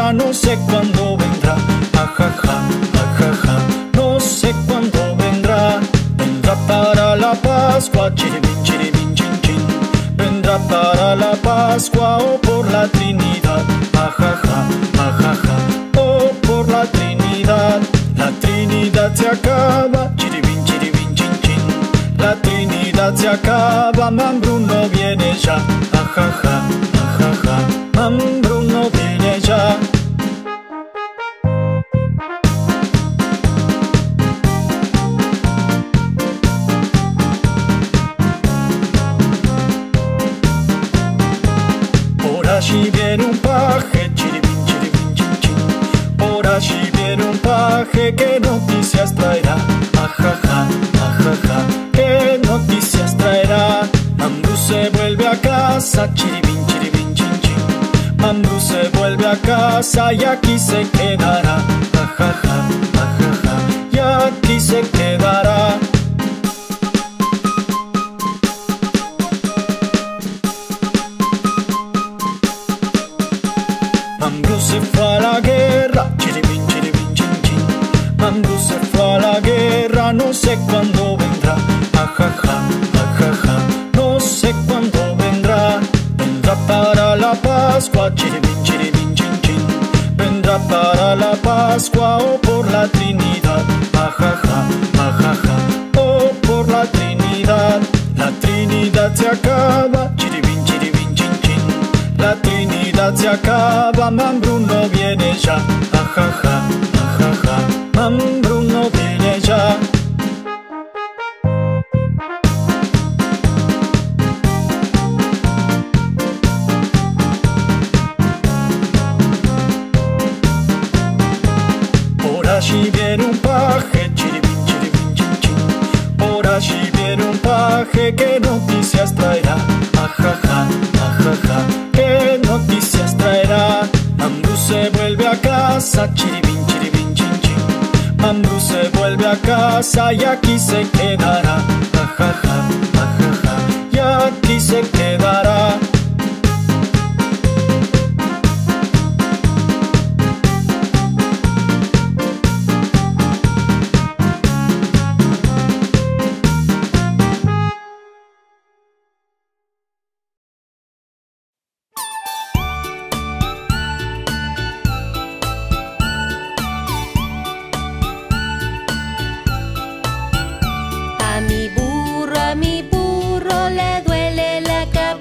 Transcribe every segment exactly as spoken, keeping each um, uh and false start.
guerra, no sé cuándo vendrá. Ajaja, ajaja, no sé cuándo vendrá. Vendrá para la Pascua, chiribín, chiribín, chin, chin. Vendrá para la Pascua o por la Trinidad. Ajaja, ajaja, o por la Trinidad. La Trinidad se acaba, chiribín, chiribín, chin, chin. La Trinidad se acaba, Mambruno viene ya. Ajaja, ajaja, Mambruno viene ya. Por allí viene un paje, chiribín, chiribín, chin, chin. Por allí viene un paje, ¿qué noticias traerá? Ajaja, ajaja, ¿qué noticias traerá? Mambrú se vuelve a casa, chiribín, chiribín, chin, chin. Mambrú se vuelve a casa y aquí se quedará. Ajaja, ajaja, y aquí se quedará. Mambrú se fue a la guerra, chiribín, chiribín, chin, chin. Mambrú se fue a la guerra, no sé cuándo vendrá. Ajaja, ajaja, no sé cuándo vendrá. Vendrá para la Pascua, chiribín, chiribín, chin, chin. Vendrá para la Pascua o por la Trinidad. Ajaja, ajaja, o por la Trinidad. La Trinidad se acaba, chiribín, chiribín, chin, chin. La Trinidad se acaba, Mambruno viene ya. Ajaja, ajaja, Mambruno viene ya. Por allí viene un paje, chiribín, chiribín, chin, chin. Por allí viene un paje, ¿qué noticias traerá? Ajaja, ajaja, ¿qué noticias traerá? Mambrú se vuelve a casa, chiribín, chiribín, chin, chin. Mambrú se vuelve a casa y aquí se quedará. Ajaja, ajaja, y aquí se quedará. A mi burro, a mi burro le duele la cabeza.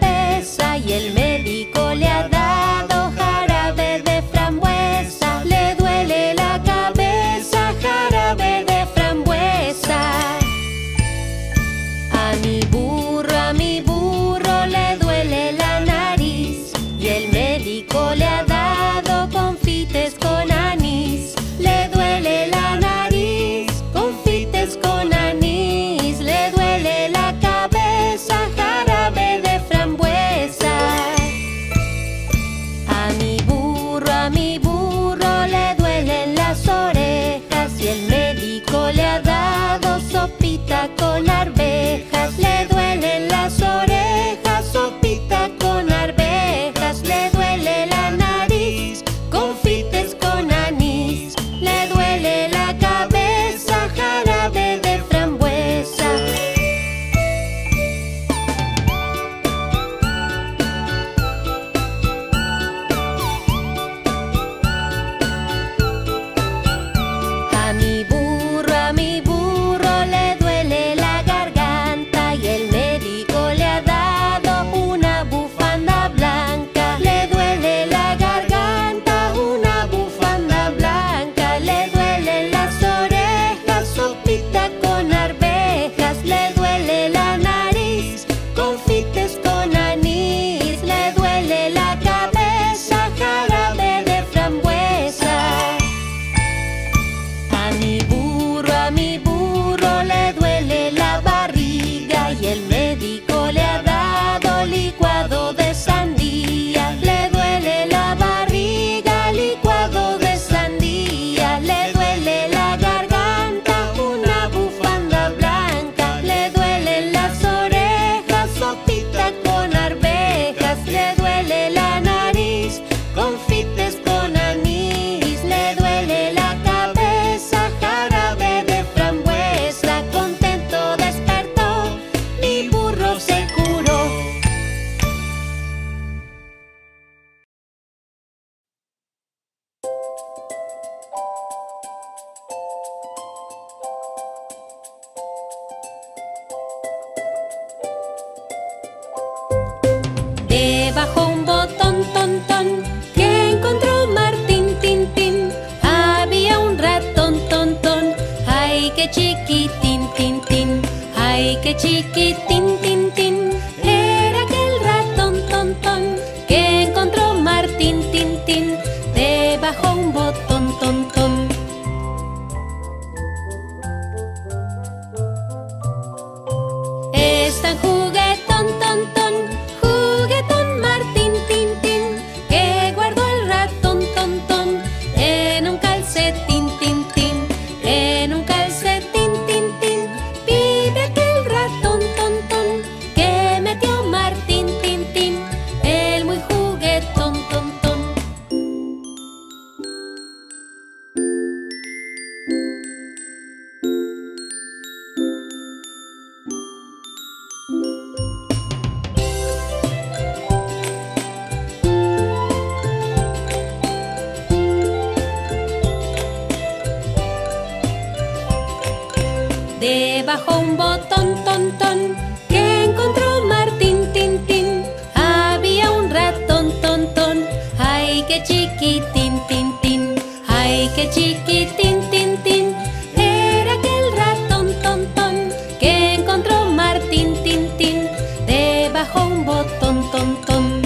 Debajo un botón, ton, ton, que encontró Martín, tin, tin. Había un ratón, ton, ton, ay, qué chiquitín, tin, tin. Ay, qué chiquitín, tin, tin. Era aquel ratón, ton, ton, que encontró Martín, tin, tin. Debajo un botón, ton, ton. Es tan juguetón, ton, ton, juguetón Martín, tin, tin, que guardó el ratón, ton, ton, en un calcetín, tin, tin, en un calcetín, tin, tin. Vive aquel ratón, ton, ton, que metió Martín, tin, tin, el muy juguetón, ton, ton. Debajo un botón, ton, ton, que encontró Martín, tin, tin. Había un ratón, ton, ton, ay, qué chiquitín, tin, tin. Ay, qué chiquitín, tin, tin. Era aquel ratón, ton, ton, que encontró Martín, tin, tin. Debajo un botón, ton, ton.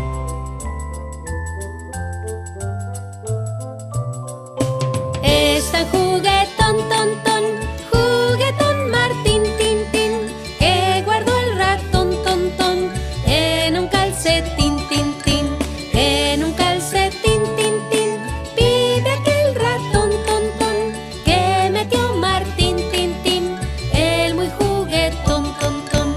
Es tan juguetón, ton, ton, juguetón Martín, tin, tin, que guardó el ratón, ton, ton, en un calcetín, tin, tin, en un calcetín, tin, tin. Vive aquel ratón, ton, ton, que metió Martín, tin, tin, el muy juguetón, ton, ton.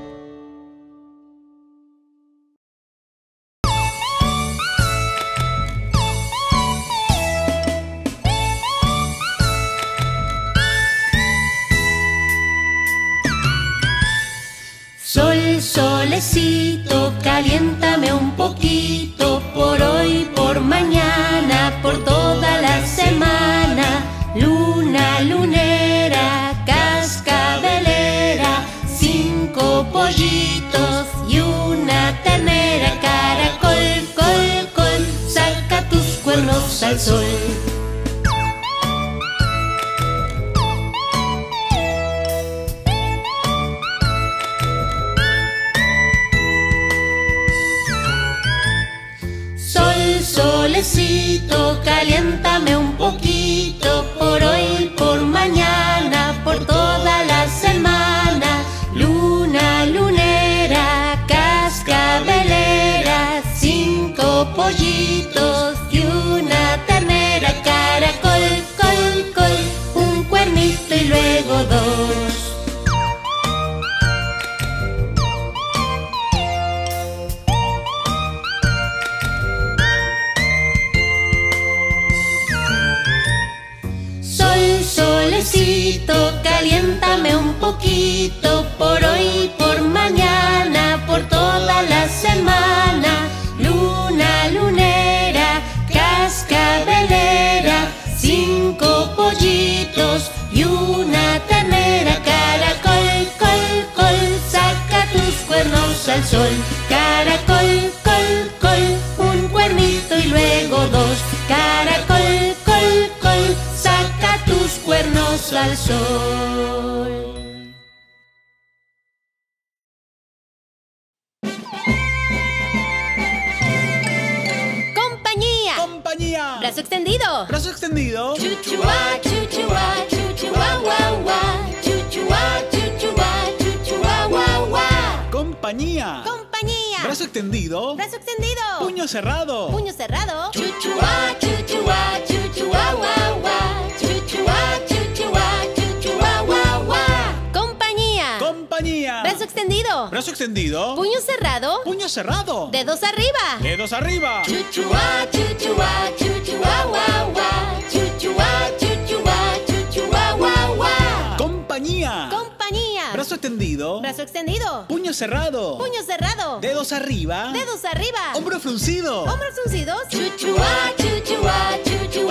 Sol, solecito, caliéntame un poquito, por hoy, por mañana, por toda la semana. Luna, lunera, cascabelera, cinco pollitos y una ternera. Caracol, col, col, saca tus cuernos al sol. Sol, solecito, caliéntame un poquito, por hoy, por mañana, por toda la semana. Luna, lunera, cascabelera, cinco pollitos y una ternera. Caracol, col, col, un cuernito y luego dos. Sol, solecito, caliéntame un poquito, por hoy, por mañana, por toda la semana. Luna, lunera, cascabelera, cinco pollitos y una ternera. Caracol, col, col, saca tus cuernos al sol. Caracol, col, col, un cuernito y luego dos. Caracol, col, col, saca tus cuernos al sol. Compañía. Compañía. Brazo extendido. Brazo extendido. Chuchuá, chuchuá, chuchuá, guau, guau. Chuchuá, chuchuá, chuchuá, guau, guau. Compañía. Compañía. Brazo extendido. Brazo extendido. Puño cerrado. Puño cerrado. Chuchuá, chuchuá, chuchuá, guau, guau. Chuchuá, chuchuá, chuchuá, guau, guau. Compañía. Compañía. Brazo extendido. Brazo extendido. Puño cerrado. Puño cerrado. Dedos arriba. Dedos arriba. Chuchuá, chuchuá, chuchuá, guau, guau. Chuchuá, chuchuá, chuchuá, guau, guau. Compañía. Compañía. Brazo extendido. Brazo extendido. Puño cerrado. Puño cerrado. Dedos arriba. Dedos arriba. Hombro fruncido. Hombros fruncidos. Chuchuá, chuchuá, chuchuá,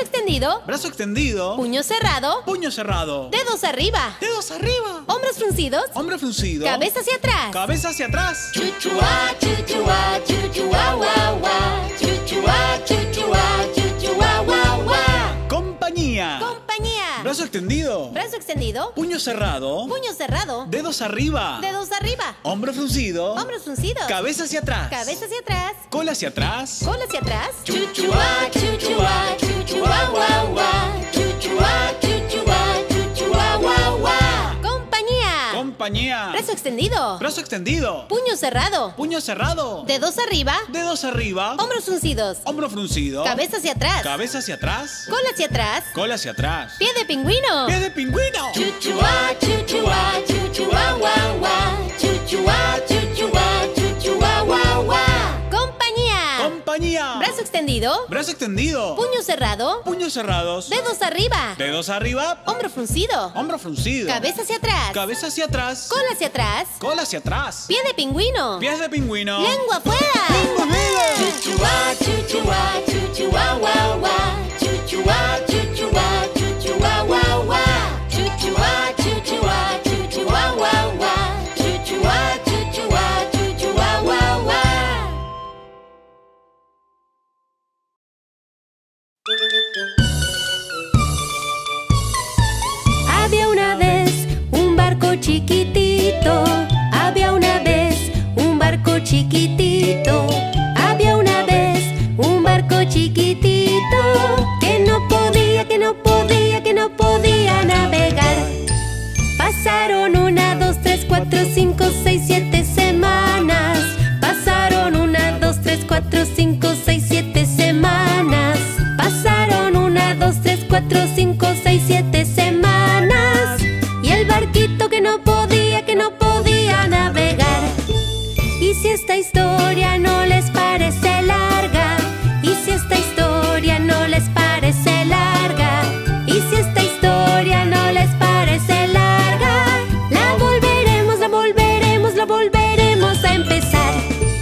extendido. Brazo extendido. Puño cerrado. Puño cerrado. Dedos arriba. Dedos arriba. Hombros fruncidos. Hombro fruncido. Cabeza hacia atrás. Cabeza hacia atrás. Chuchua, chuchua, chuchua, guau, guau. Chuchua, chuchua, chuchua, guau, guau. Compañía. Compañía. Brazo extendido. Brazo extendido. Puño cerrado. Puño cerrado. Dedos arriba. Dedos arriba. Hombro fruncido. Hombros fruncidos. Cabeza hacia atrás. Cabeza hacia atrás. Cola hacia atrás. Cola hacia atrás. Chuchua, chuchua, chuchua, guau, guau. Chuchua, chuchua, chuchua, guau, guau. Compañía. Compañía. Brazo extendido. Brazo extendido. Puño cerrado. Puño cerrado. Dedos arriba. Dedos arriba. Hombros fruncidos. Hombro fruncido. Cabeza hacia atrás. Cabeza hacia atrás. Cola hacia atrás. Cola hacia atrás. Pie de pingüino. Pie de pingüino. Chuchua, chuchua, chuchua, guau, guau. Chuchua, chuchua, chuchua, guau, guau. Compañía. Compañía. Brazo extendido. Brazo extendido. Puño cerrado. Puños cerrados. Dedos arriba. Dedos arriba. Hombro fruncido. Hombro fruncido. Cabeza hacia atrás. Cabeza hacia atrás. Cola hacia atrás. Cola hacia atrás. Pie de pingüino. Pies de pingüino. Lengua afuera. Lengua afuera. Chuchua, chuchua, chuchua, guau, guau. Chuchua, chuchua, chuchua, guau, guau. Chuchua, chuchua, chuchua, guau, guau. Chuchua, chuchua, chuchua, guau, guau. Había una vez un barco chiquitito. Había una vez un barco chiquitito. Había una vez un barco chiquitito que no podía, que no podía, que no podía navegar. Pasaron una, dos, tres, cuatro, cinco, seis, siete semanas. Pasaron una, dos, tres, cuatro, cinco, seis, siete semanas. Pasaron una, dos, tres, cuatro, cinco, seis, siete semanas. Y el barquito que no podía, que no podía navegar. Y si esta historia no les parece larga, y si esta historia no les parece larga, y si esta historia no les parece larga, la volveremos, la volveremos, la volveremos a empezar.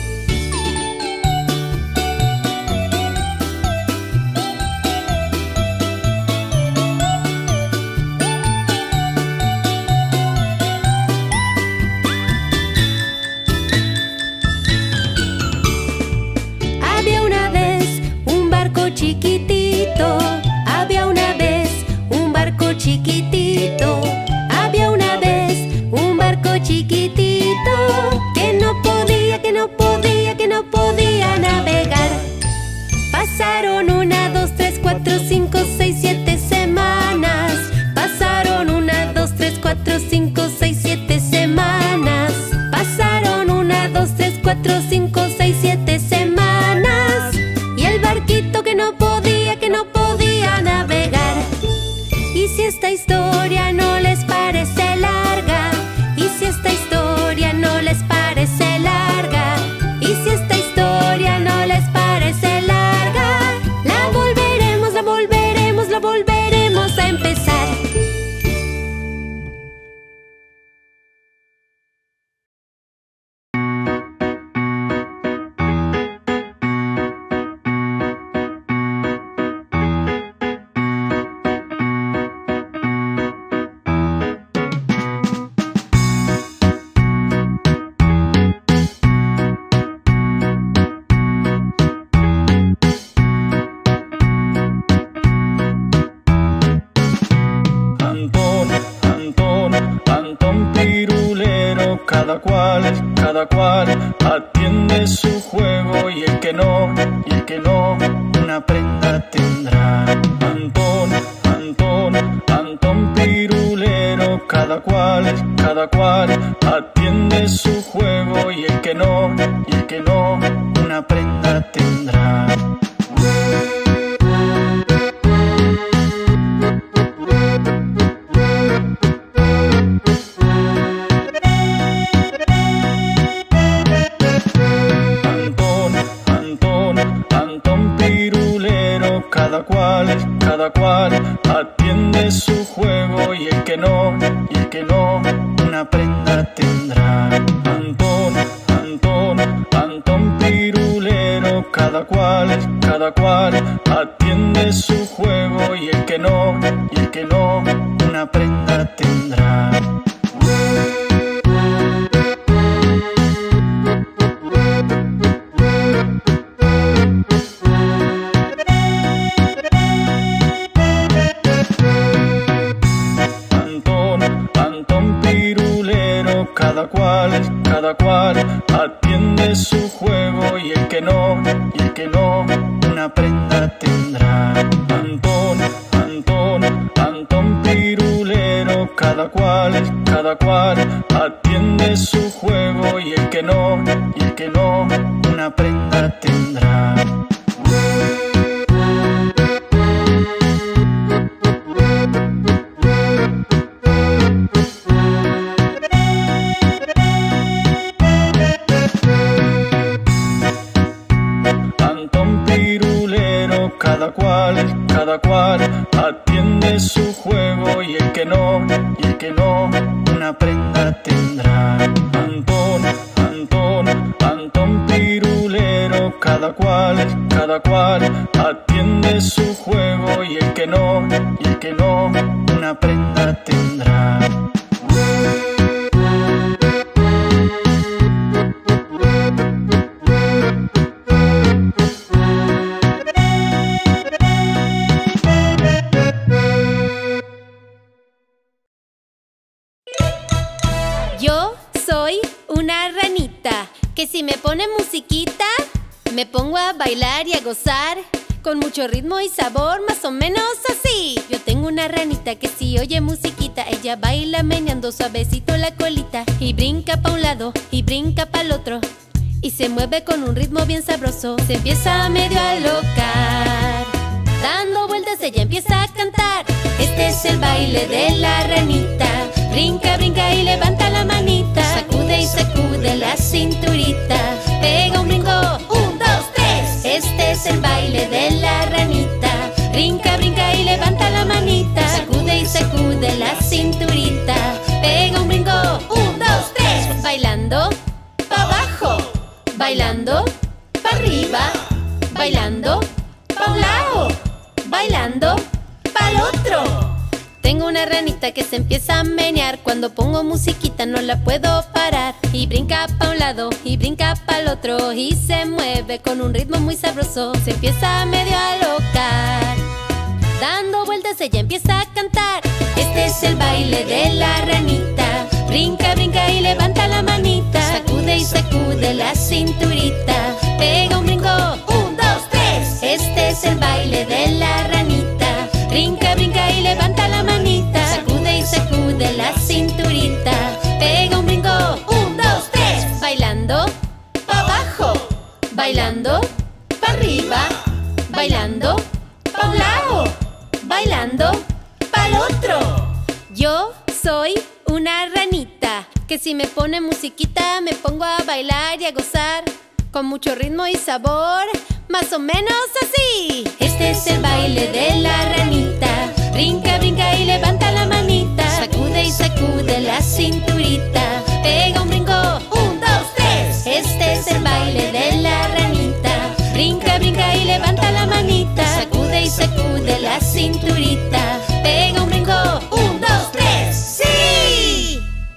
Había una vez un barco chiquitito. Había una vez un barco chiquitito. Había una vez un barco chiquitito que no podía, que no podía, que no podía navegar. Pasaron una, dos, tres, cuatro, cinco, seis, siete semanas. Pasaron una, dos, tres, cuatro, cinco, seis, siete semanas. Pasaron una, dos, tres, cuatro, cinco, seis, siete semanas. Y el barquito que no podía, que no podía navegar. Y si esta historia no les parece larga, y si esta historia no les parece larga, y si esta historia no les parece larga, la volveremos, la volveremos, la volveremos a empezar. Antón, Antón, Antón Pirulero, cada cual, cada cual atiende su juego y el que no, y el que no, una prenda tendrá. Antón, Antón, Antón Pirulero, cada cual, cada cual atiende su juego y el que no, y el que no, una prenda tendrá. Antón, Antón, Antón Pirulero, cada cual, cada cual atiende su juego y el que no, y el que no, una prenda tendrá. Antón, Antón, Antón Pirulero, cada cada cual, cada cual atiende su juego y el que no, y el que no, una prenda tendrá. Cada cual, cada cual atiende su juego y el que no, y el que no, una prenda tendrá. Antón, Antón, Antón Pirulero, cada cual, cada cual atiende su juego y el que no, y el que no, una prenda tendrá. Cada cual, cada cual atiende su juego y el que no, y el que no, una prenda tendrá. Antón, Antón, Antón Pirulero, cada cual, cada cual atiende su juego y el que no, y el que no, una prenda tendrá. Que si me pone musiquita, me pongo a bailar y a gozar, con mucho ritmo y sabor, más o menos así. Yo tengo una ranita que si oye musiquita, ella baila meneando suavecito la colita, y brinca pa' un lado y brinca pa' el otro, y se mueve con un ritmo bien sabroso. Se empieza medio a alocar, dando vueltas ella empieza a cantar. Este es el baile de la ranita. Brinca, brinca y levanta la manita. Sacude y sacude la cinturita. Pega un brinco, un, dos, tres. Este es el baile de la ranita. Brinca, brinca y levanta la manita. Sacude y sacude la cinturita. Pega un brinco, un, dos, tres. Bailando pa' abajo, bailando pa' arriba, bailando pa' un lado, bailando pa'l otro. Tengo una ranita que se empieza a menear. Cuando pongo musiquita no la puedo parar. Y brinca pa' un lado y brinca pa'l otro, y se mueve con un ritmo muy sabroso. Se empieza medio a alocar, dando vueltas ella empieza a cantar. Este es el baile de la ranita. Brinca, brinca y levanta la manita. Sacude y sacude la cinturita. Pega un brinco, un, dos, tres. Este es el baile de la ranita. Brinca, brinca y levanta la manita. Sacude y sacude la cinturita. Pega un brinco, un, dos, tres. Bailando pa' abajo, bailando pa' arriba, bailando pa' un lado, bailando pa'l otro. Yo soy una ranita que si me pone musiquita me pongo a bailar y a gozar, con mucho ritmo y sabor, más o menos así. Este es el baile de la ranita. Brinca, brinca y levanta la manita. Sacude y sacude la cinturita. Pega un brinco, un, dos, tres. Este es el baile de la ranita. Brinca, brinca y levanta la manita. Sacude y sacude la cinturita. Pega un brinco, un, dos, tres. ¡Sí!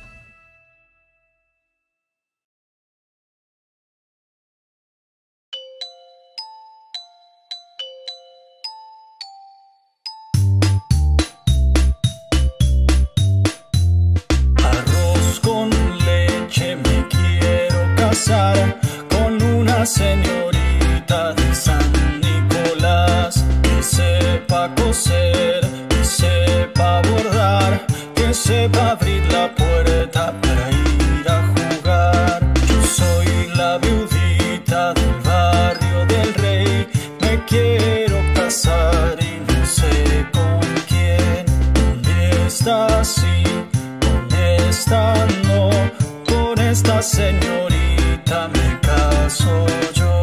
Con una señorita de San Nicolás que sepa coser, que sepa bordar, que sepa abrir la puerta para ir a jugar. Yo soy la viudita del barrio del Rey, me quiero casar y no sé con quién. ¿Dónde está sí? ¿Dónde está no? Con esta señorita me caso yo.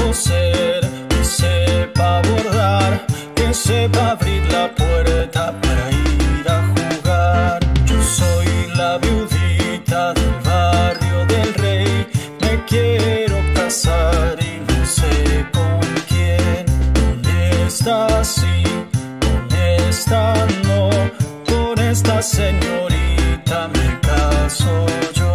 coser, que sepa bordar, que sepa abrir la puerta para ir a jugar. Yo soy la viudita del barrio del Rey, me quiero casar y no sé con quién. Con esta sí, con esta no, con esta señorita me caso yo.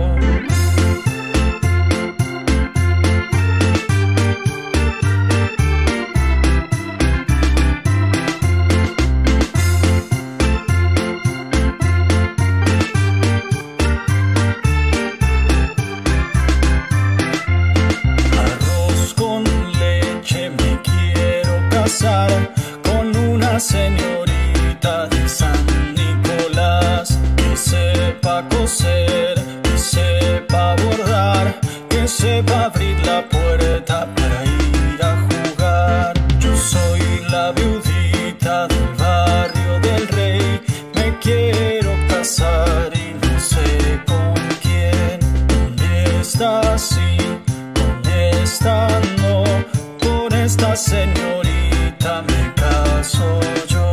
Con una señorita de San Nicolás, que sepa coser, que sepa bordar, que sepa abrir la puerta para ir a jugar. Yo soy la viudita del barrio del Rey, me quiero casar y no sé con quién. Con esta sí, con esta no, con esta señorita me caso yo.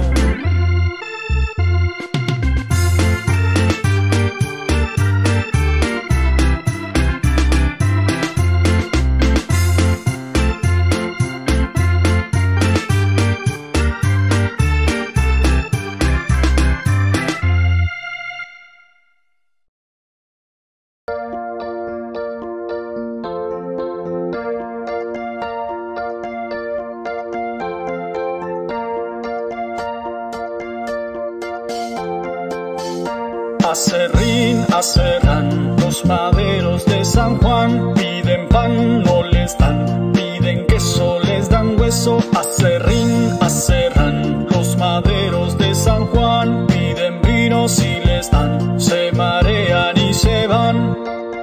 Aserrín, aserrán, los maderos de San Juan, piden pan, no les dan, piden queso, les dan hueso. Aserrín, aserrán, los maderos de San Juan, piden vino si les dan, se marean y se van.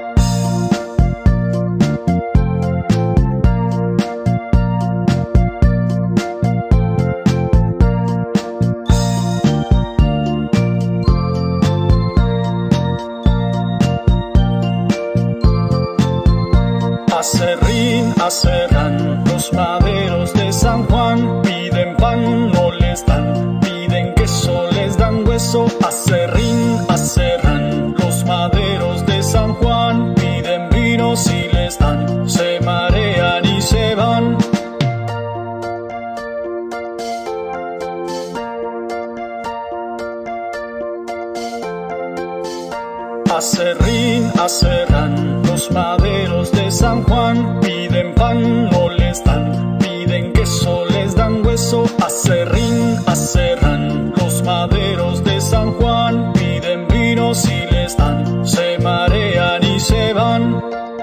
Aserrín, aserrán, los maderos de San Juan, piden pan, no les dan, piden queso, les dan hueso. Aserrín, aserrán, los maderos de San Juan, piden vino si les dan, se marean y se van. Aserrín, aserrán, los maderos de San Juan, piden pan, no les dan, piden queso, les dan hueso. Aserrín, aserrán, los maderos de San Juan, piden vino si les dan, se marean y se van.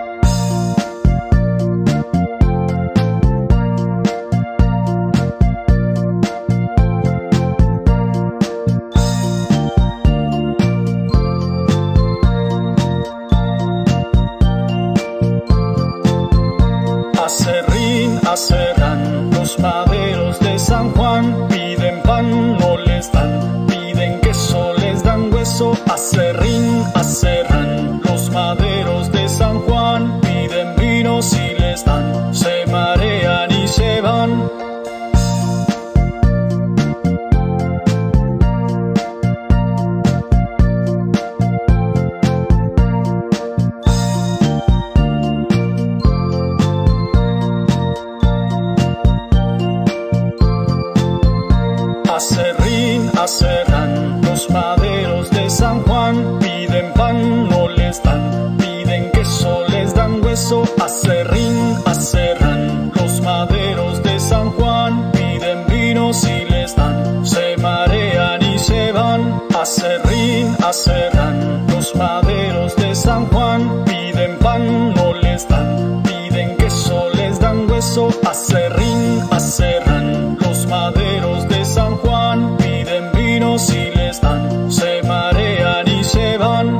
Aserrín, aserrán, los maderos de San Juan, piden pan, no les dan, piden queso, les dan hueso. Aserrín, aserrán, los maderos de San Juan, piden vino si les dan, se marean y se van. Aserrín, aserrán, los maderos de San Juan, piden pan, no les dan, piden queso, les dan hueso. Aserrín, aserrán, los maderos de San Juan, piden vino si les dan, se marean y se van. Aserrín, aserrán, los maderos de San Juan, piden pan, no les dan, piden queso, les dan hueso. Aserrín, aserrán, los maderos de San Juan, piden vino si les dan, se marean y se van.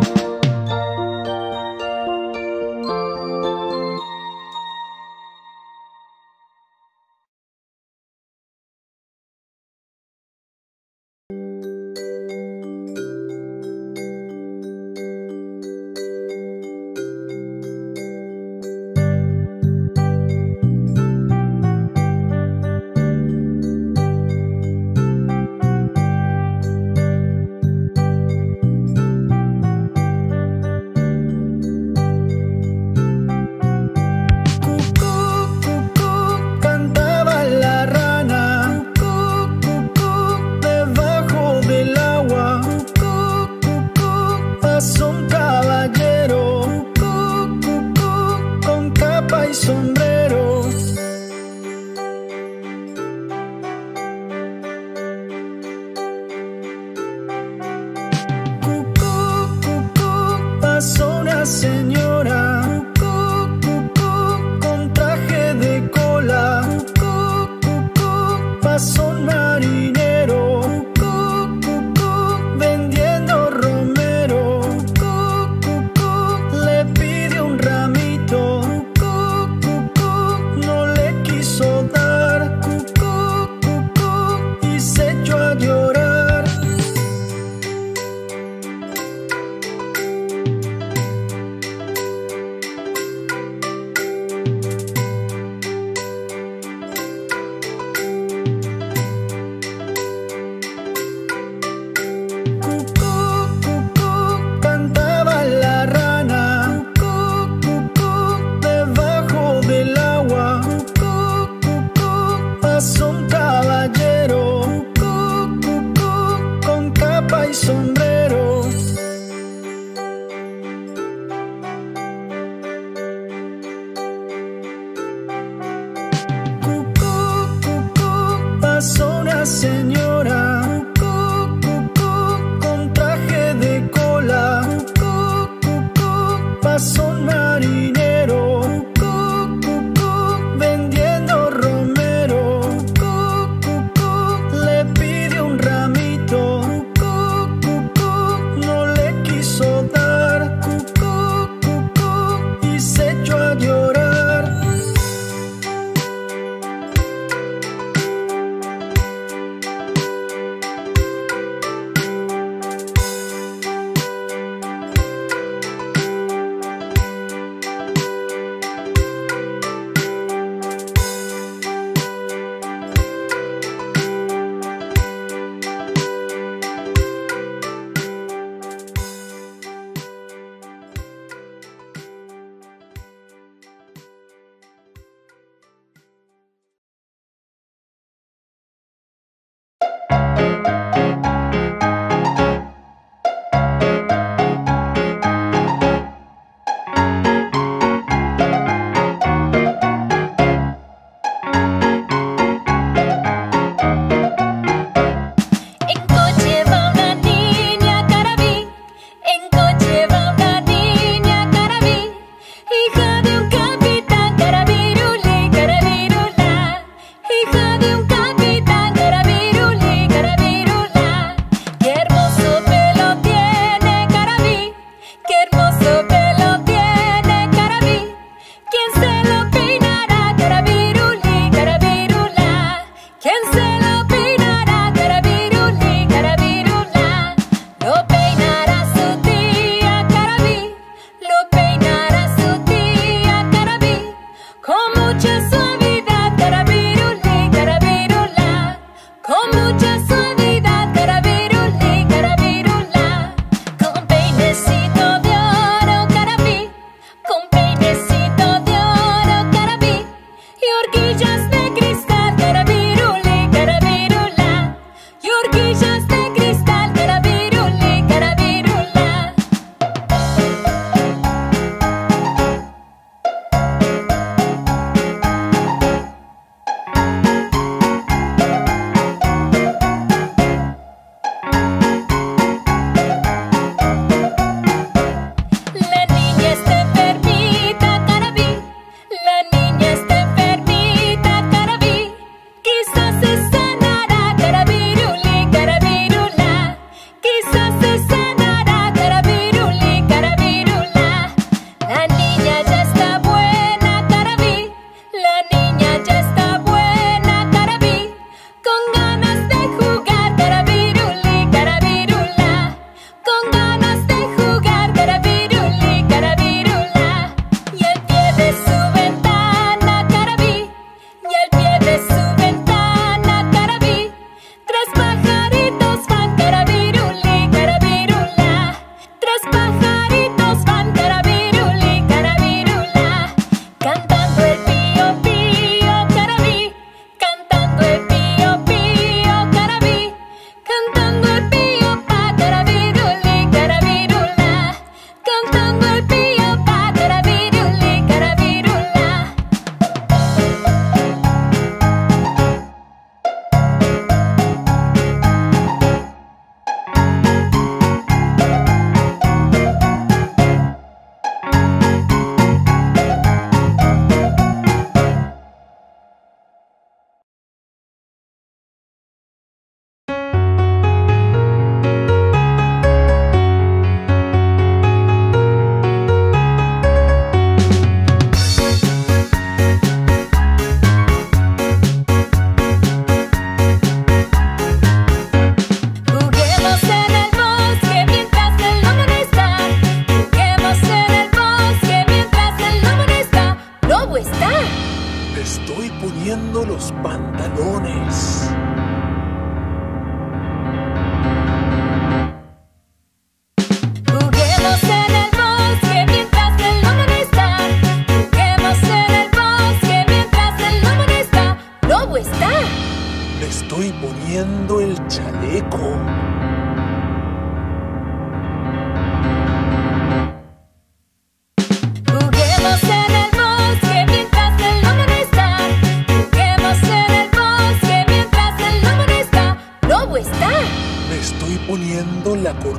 pasó una señora, cu, cu, cu, con traje de cola, cu, cu, cu, pasó un marinero, cu, cu, cu, vendiendo romero, cu, cu, cu, le pidió un ramito, cu, cu, cu, no le quiso dar, cu, cu, cu, cu, y se echó a llorar.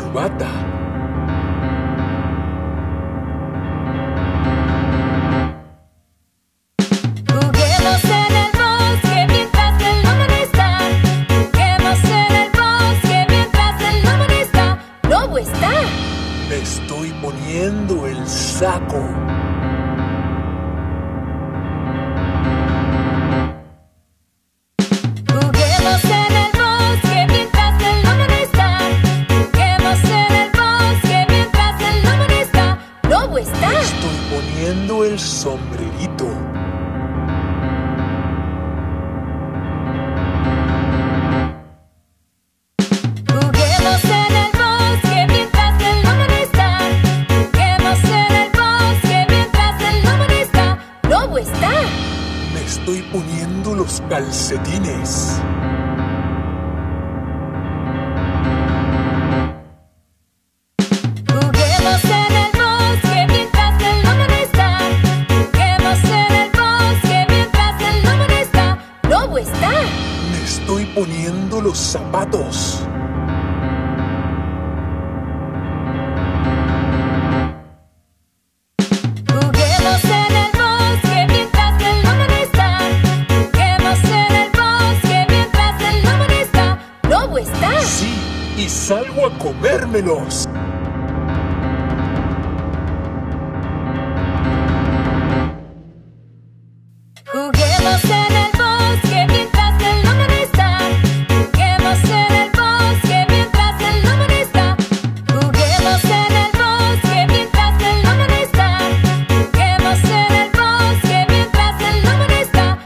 corbata. Juguemos en el bosque mientras el lobo no está. Juguemos en el bosque mientras el lobo no está. ¡Lobo está! Me estoy poniendo el saco. Juguemos en el bosque mientras el lobo no está. Juguemos en el bosque mientras el lobo no está. ¡Lobo está! Me estoy poniendo el sombrerito. Juguemos en el bosque mientras el lobo no está. Juguemos en el bosque mientras el lobo no está. ¡Lobo está! Me estoy poniendo los calcetines. Juguemos en el bosque mientras el lobo no está. Juguemos en el bosque mientras el lobo no está. ¡Lobo está! Me estoy poniendo los zapatos. Juguemos en el bosque mientras el lobo no está. Juguemos en el bosque mientras el lobo no está. ¡Lobo está! Sí, y salgo a comérmelos. Juguemos en el bosque mientras el lobo no está. Juguemos en el bosque mientras el lobo no está. Juguemos en el bosque mientras el lobo no está. Juguemos en el bosque mientras el lobo no está.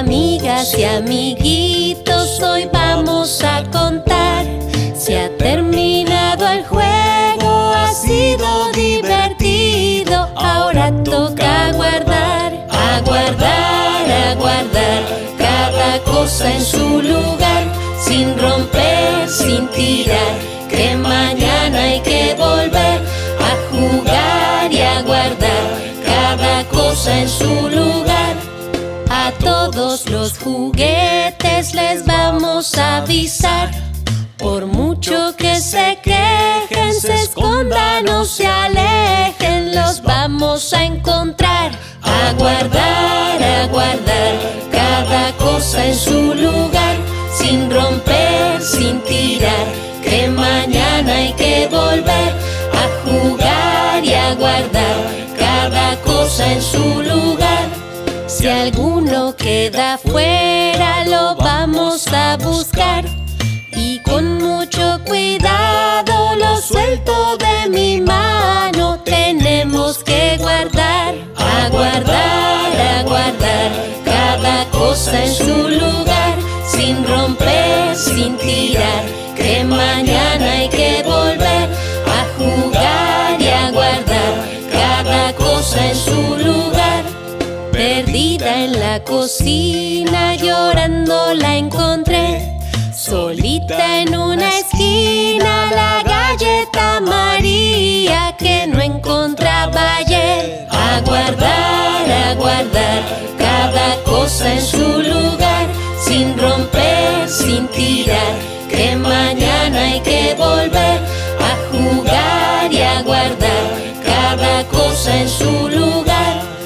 Amigas y amiguitos, hoy vamos a contar. Se ha terminado el juego, ha sido divertido. Ahora toca aguardar, aguardar, aguardar. Cada cosa en su lugar, sin romper, sin tirar. Que mañana hay que volver a jugar y a guardar. Cada cosa en su lugar. A todos los juguetes les vamos a avisar. Por mucho que se quejen, se escondan o se alejen, los vamos a encontrar. A guardar, a guardar. Cada cosa en su lugar, sin romper, sin tirar. Que mañana hay que volver a jugar y a guardar. Cada cosa en su lugar. Si alguno queda fuera, lo vamos a buscar. Y con mucho cuidado lo suelto de mi mano. Tenemos que guardar, a guardar, a guardar. Cada cosa en su lugar, sin romper, sin tirar. Que mañana hay que volver a jugar y a guardar. Cada cosa en su lugar. Perdida en la cocina, llorando la encontré. Solita en una esquina, la galleta María que no encontraba ayer. A guardar, a guardar. Cada cosa en su lugar, sin romper, sin tirar. Que mañana hay que volver a jugar y a guardar. Cada cosa en su lugar.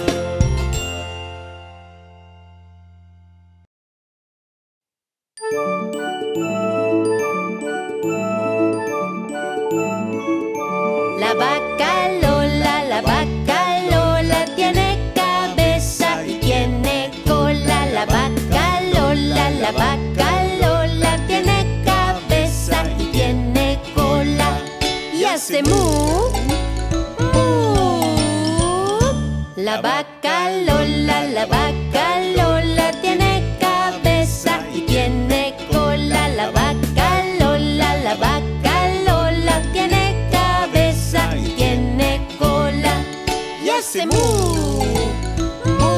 La vaca Lola, la vaca Lola tiene cabeza y tiene cola. La vaca Lola, la vaca Lola tiene cabeza y tiene cola. Y hace mu, mu. La vaca Lola, la vaca Lola tiene cabeza y tiene cola. La vaca Lola, la vaca Lola tiene cabeza y tiene cola. Y hace mu, mu.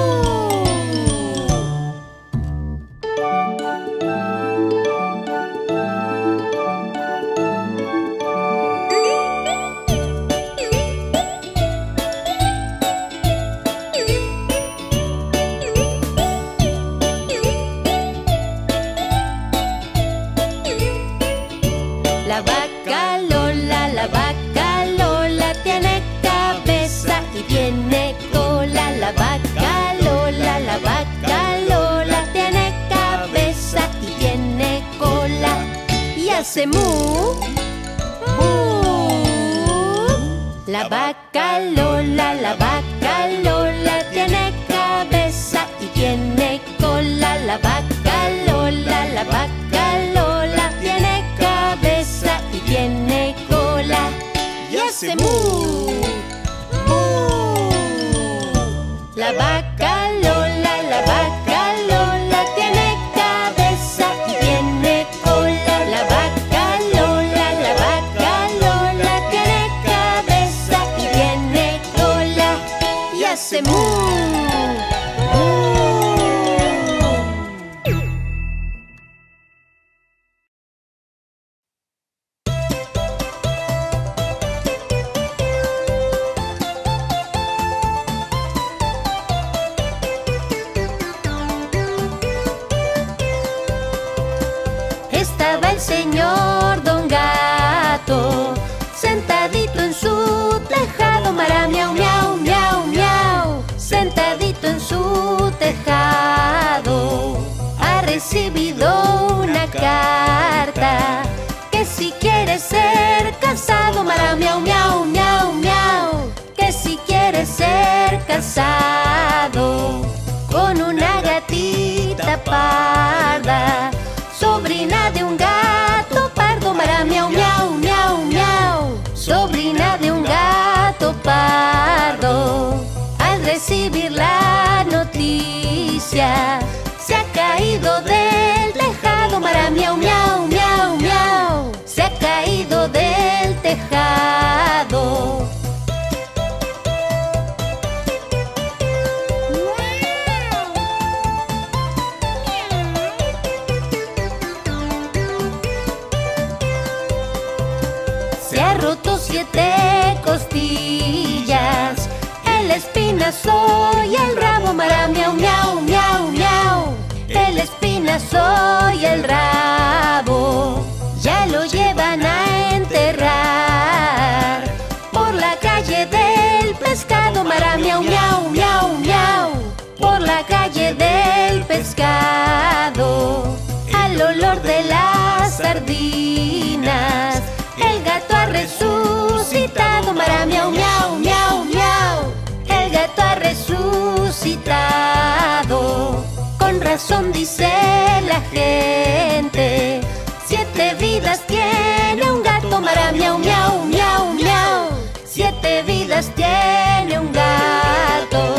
La vaca Lola, la vaca Lola tiene cabeza y tiene cola. La vaca Lola, la vaca Lola tiene cabeza y tiene cola. Y hace mu, mu. La vaca Lola, la vaca Lola tiene cabeza y tiene cola. La vaca Lola, la vaca Lola tiene cabeza y tiene cola. Y hace mu, mu. La vaca Lola, la vaca Lola tiene cabeza y tiene cola. La vaca Lola, la vaca Lola tiene cabeza y tiene cola. Y hace mu, mu. Estaba el señor Don Gato sentadito en su tejado, mara miau, miau, miau, miau. Sentadito en su tejado ha recibido una carta que si quiere ser casado, mara miau, miau, miau, miau. Que si quiere ser casado con una gatita parda, sobrina de un gato pardo, mara miau, miau, miau, miau. Sobrina de un gato pardo, al recibir la noticia se acaba se ha roto siete costillas. El espinazo y el rabo, mara, miau, miau, miau, miau. El espinazo y el rabo ya lo llevan a enterrar por la calle del pescado, mara, miau, miau, miau, miau. Por la calle del pescado, al olor de las sardinas, el gato ha resucitado, mara, miau, miau, miau, miau. El gato ha resucitado. Con razón dice la gente, siete vidas tiene un gato, mara, miau, miau, miau, miau. Siete vidas tiene un gato.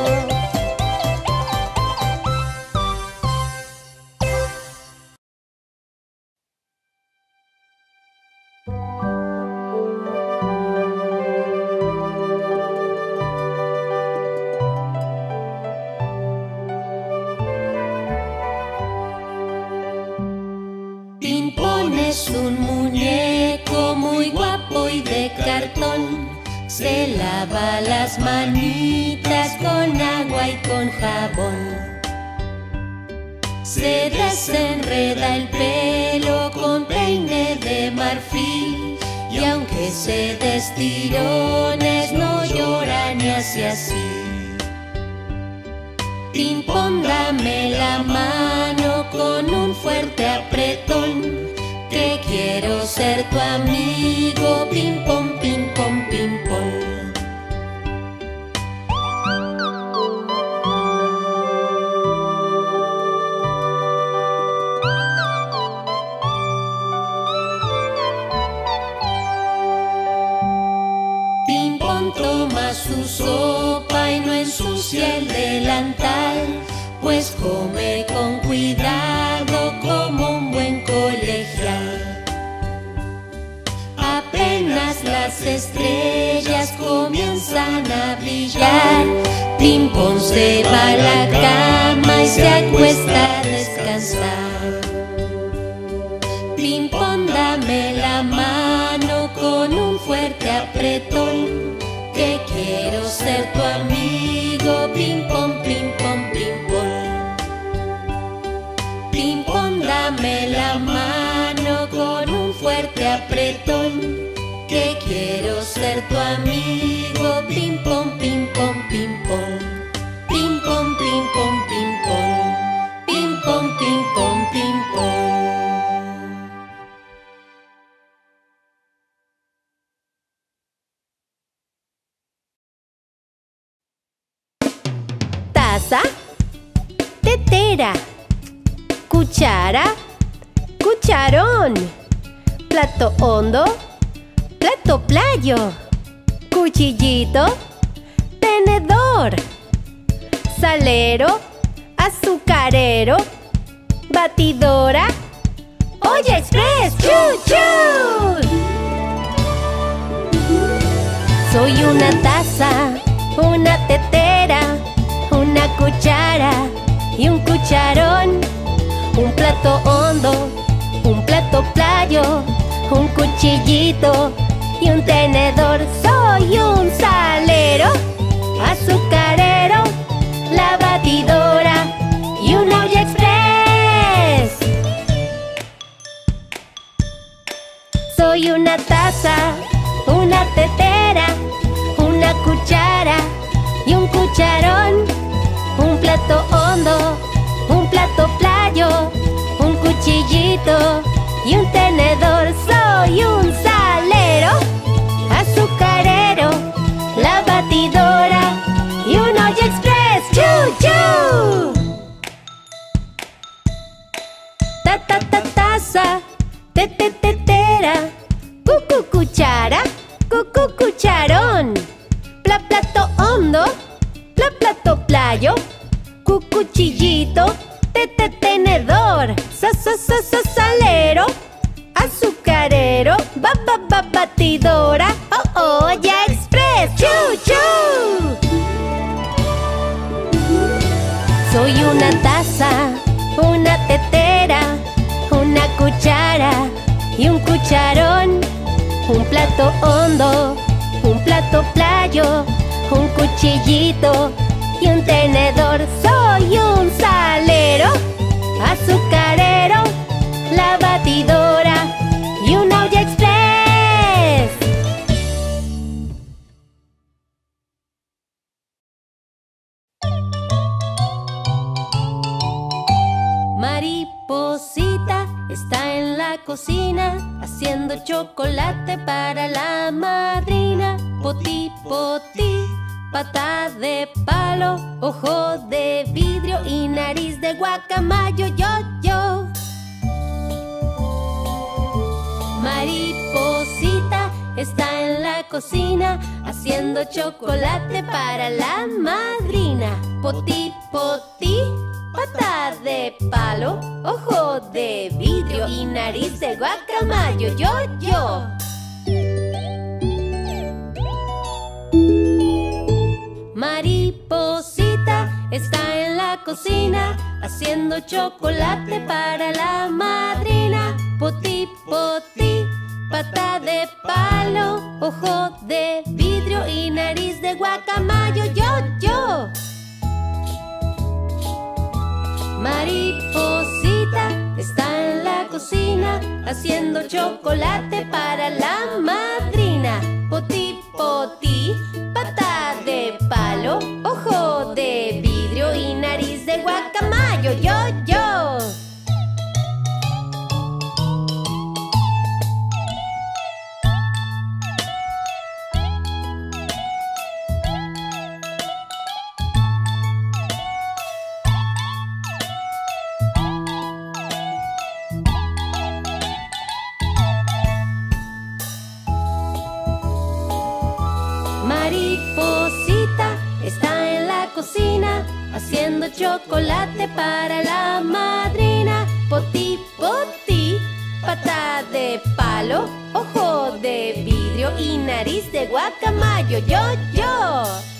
Un muñeco muy guapo y de cartón. Se lava las manitas con agua y con jabón. Se desenreda el pelo con peine de marfil, y aunque se des tirones no llora ni hace así. Ping-pong, dame la mano con un fuerte apretón, que quiero ser tu amigo, ping-pong, ping-pong, ping-pong. Ping-pong toma su sopa y no ensucia el delantal, pues come con cuidado como un buen colegial. Apenas las estrellas comienzan a brillar, Ping-pong se va a la cama y se acuesta a descansar. Ping-pong, dame la mano con un fuerte apretón, que quiero ser tu amigo, ping-pong, ping-pong, ping-pong. Ping-pong, dame la mano con un fuerte apretón, que quiero ser tu amigo, ping-pong, ping-pong, ping-pong. Ping-pong, ping-pong, ping-pong. Ping-pong, ping-pong, ping-pong. Taza, tetera, cuchara, cucharón, plato hondo, plato playo, cuchillito, tenedor, salero, azucarero, batidora, olla express, ¡chu-chu! Soy una taza, una tetera, una cuchara y un cucharón, un plato hondo, un plato playo, un cuchillito y un tenedor. Soy un salero, azucarero, la batidora y una olla express. Soy una taza, una tetera, una cuchara y un cucharón, un plato hondo, un plato playo, un cuchillito y un tenedor. Soy un salero, azucarero, la batidora y una olla express. ¡Chu-chu! Ta ta ta taza, te te tetera, cucu cuchara, cucu cucharón, pla plato hondo, pla plato playo, cucuchillito, te te tenedor, sa sa sa sa salero, azucarero, ba ba ba batidora, oh olla express, chu-chu. Soy una taza, una tetera, una cuchara y un cucharón, un plato hondo, un plato playo, un cuchillito y un tenedor. Soy un salero, azucarero, la batidora y una olla express. Mariposita está en la cocina haciendo chocolate para la madrina. Poti, poti, pata de palo, ojo de vidrio y nariz de guacamayo. Yo, yo. Mariposita está en la cocina haciendo chocolate para la madrina. Poti, poti, pata de palo, ojo de vidrio y nariz de guacamayo. Yo, yo. Mariposita está en la cocina haciendo chocolate para la madrina. Poti, poti, pata de palo, ojo de vidrio y nariz de guacamayo. Yo, yo. Mariposita está en la cocina haciendo chocolate para la madrina. Poti, poti, pata de palo, ojo de vidrio y nariz de guacamayo. Yo, yo. Mariposita está en la cocina haciendo chocolate para la madrina. Poti, poti, pata de palo, ojo de vidrio y nariz de guacamayo. Yo, yo.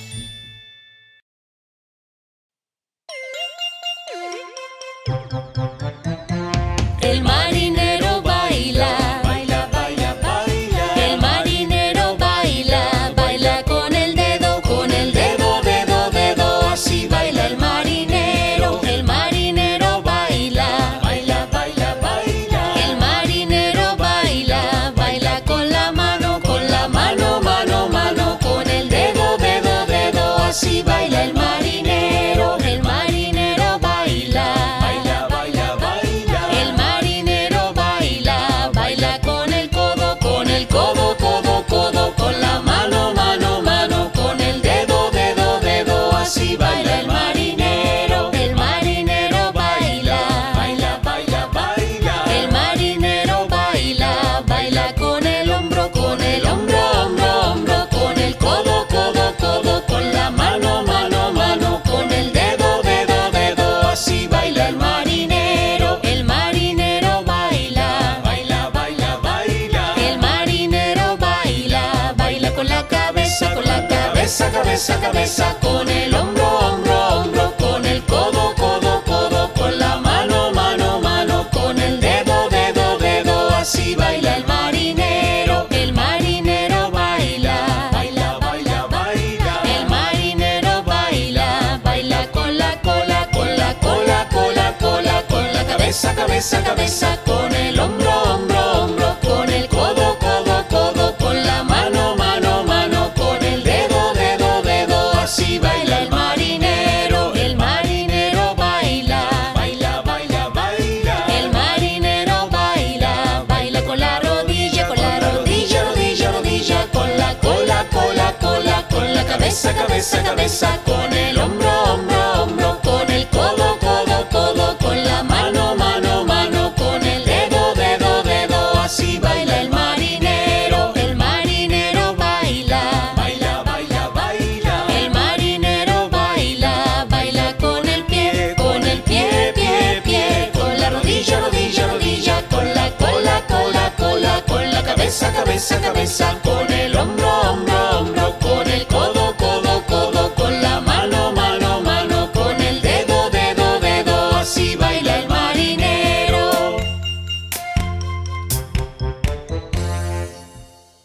El marinero baila, baila, baila, baila. El marinero baila, baila con el dedo, con el dedo, dedo, dedo. Así baila el marinero. El marinero baila, baila, baila, baila. El marinero baila, baila con la mano, con la mano, mano, mano. Con el dedo, dedo, dedo. Así baila el marinero. El marinero baila, baila, baila, baila. El marinero baila, baila con el codo, con el codo, codo, codo. Con la mano, mano, mano. Con el dedo, dedo, dedo. Así baila el marinero. El marinero baila, baila, baila, baila. El marinero baila, baila con el hombro, con el hombro, hombro, hombro. Con el codo, codo, codo. Con la mano, mano, mano. Con el dedo, dedo, dedo. Así baila el marinero. El marinero baila, baila, baila, baila. El marinero baila, baila con la cabeza, con la cabeza, cabeza, cabeza. Con el hombro, hombro, hombro. Con el codo, codo, codo. Con la mano, mano, mano. Con el dedo, dedo, dedo. Así baila el marinero. El marinero baila, baila, baila, baila. El marinero baila, baila con la cola, con la cola, cola, cola. Con la cabeza, cabeza, cabeza. Con el hombro, hombro, hombro. Con el codo, codo, codo. Con la mano, mano, mano. Con el dedo, dedo, dedo. Así baila el marinero. El marinero baila, baila, baila, baila. El marinero baila, baila con la rodilla, con la rodilla, rodilla, rodilla. Con la cola, cola, cola. Con la cabeza, cabeza, cabeza. Con el hombro, hombro, hombro. Con el codo, codo, codo. Con la mano, mano, mano. Con el dedo, dedo, dedo. Así baila el marinero. El marinero baila, baila, baila, baila. El marinero baila, baila con el pie, con el pie, pie, pie. Con la rodilla, rodilla, rodilla. Con la cola, cola, cola. Con la cabeza, cabeza, cabeza. Con el hombro, hombro, hombro. Con el codo, codo, codo. Con la mano, mano, mano. Con el dedo, dedo, dedo. Así baila el marinero.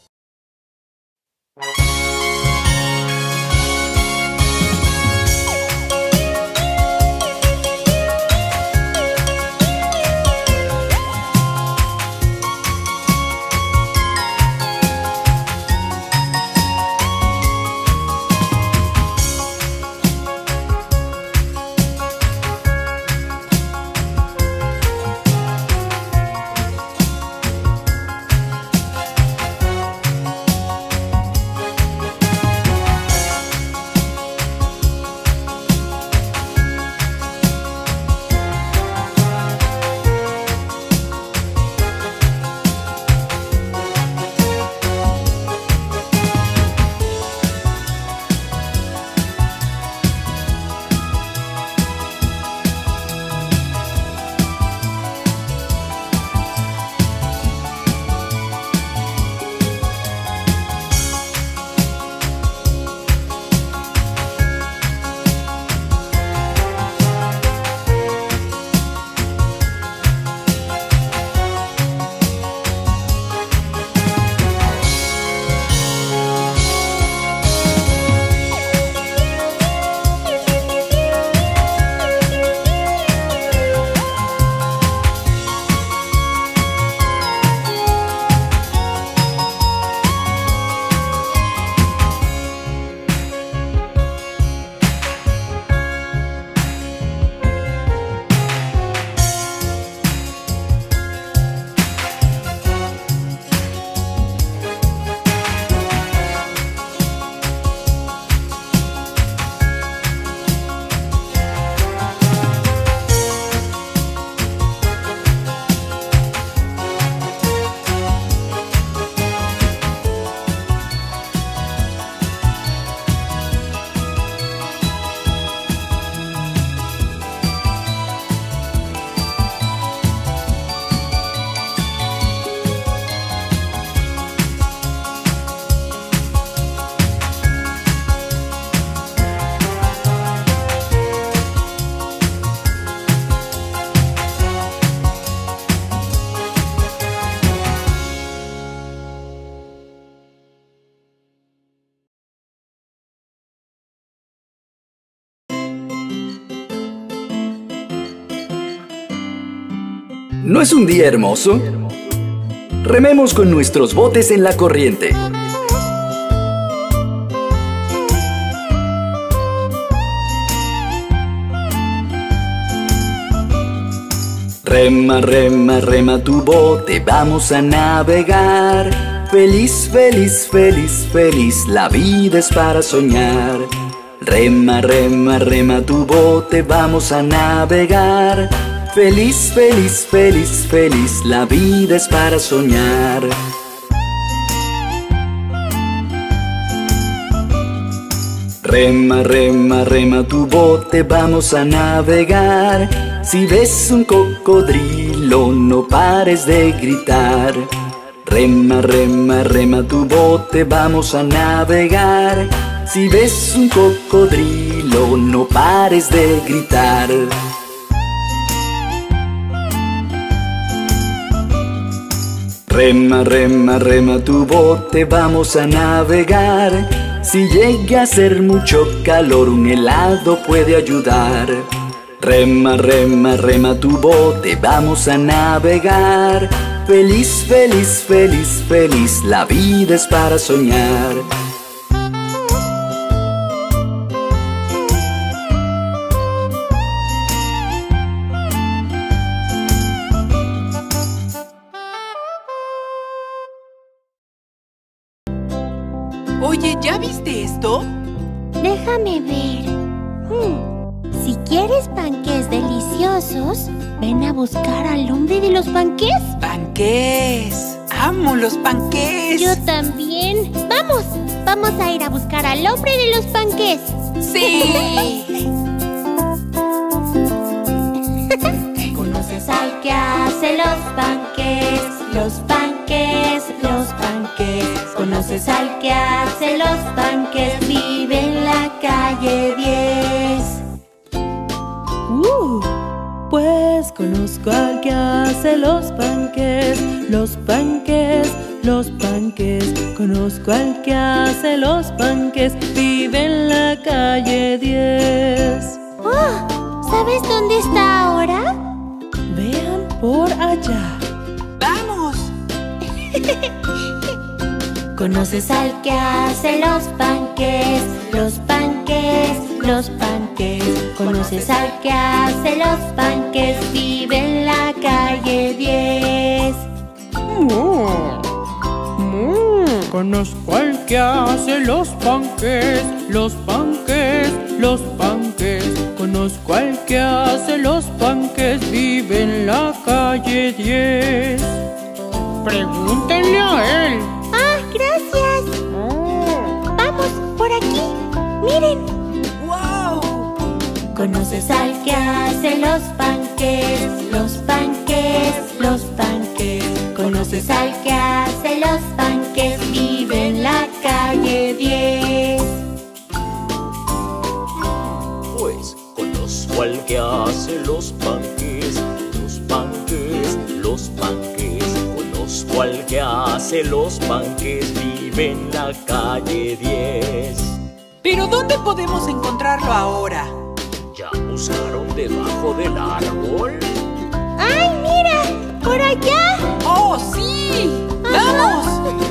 ¿No es un día hermoso? Rememos con nuestros botes en la corriente. Rema, rema, rema tu bote, vamos a navegar. Feliz, feliz, feliz, feliz, la vida es para soñar. Rema, rema, rema tu bote, vamos a navegar. Feliz, feliz, feliz, feliz, la vida es para soñar. Rema, rema, rema tu bote, vamos a navegar. Si ves un cocodrilo, no pares de gritar. Rema, rema, rema tu bote, vamos a navegar. Si ves un cocodrilo, no pares de gritar. Rema, rema, rema tu bote, vamos a navegar. Si llega a ser mucho calor, un helado puede ayudar. Rema, rema, rema tu bote, vamos a navegar. Feliz, feliz, feliz, feliz, la vida es para soñar. Oye, ¿ya viste esto? Déjame ver. Hmm. Si quieres panqués deliciosos, ven a buscar al hombre de los panqués. ¡Panqués! ¡Amo los panqués! Yo también. ¡Vamos! Vamos a ir a buscar al hombre de los panqués. ¡Sí! ¿Conoces al que hace los panqués? Los panqués, los panqués. ¿Conoces al que hace los panqués? Vive en la calle diez. Uh, pues conozco al que hace los panqués, los panqués, los panqués. Conozco al que hace los panqués, vive en la calle diez. Oh, ¿sabes dónde está ahora? Vean por allá. ¡Vamos! ¿Conoces al que hace los panqués? Los panqués, los panqués. ¿Conoces al que hace los panqués? Vive en la calle diez. Mm. Mm. Conozco al que hace los panqués, los panqués, los panqués. Conozco al que hace los panqués, vive en la calle diez. Pregúntenle a él. ¡Ah, gracias! Mm. Vamos, por aquí. ¡Miren! ¡Wow! ¿Conoces al que hace los panqués? Los panqués, los panqués. ¿Conoces al que hace los panqués? Vive en la calle diez. Pues conozco al que hace los panqués, los panqués, los panqués. Conozco al que hace los panqués, vive en la calle diez. ¿Pero dónde podemos encontrarlo ahora? ¿Ya buscaron debajo del árbol? ¡Ay, mira! ¡Por allá! ¡Oh, sí! ¡Vamos!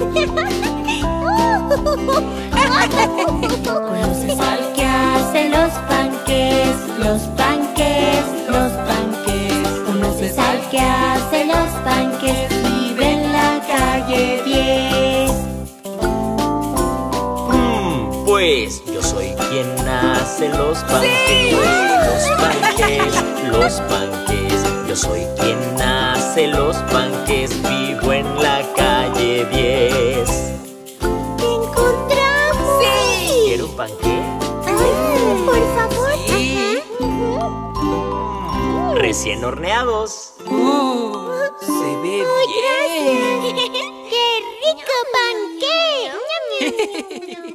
¿Conoces al que hace los panqués? Los panqués, los panqués. ¿Conoces al que hace los panqués? Vive en la calle diez. Mm, pues yo soy quien hace los panqués, los panqués, los panqués. Yo soy quien hace los panqués, vivo en la calle diez. ¡Te encontramos! ¡Sí! ¿Quiere un panqué? Ay, por favor. Sí. Ajá. Recién horneados. Uh, se ve bien. ¡Qué rico panqué!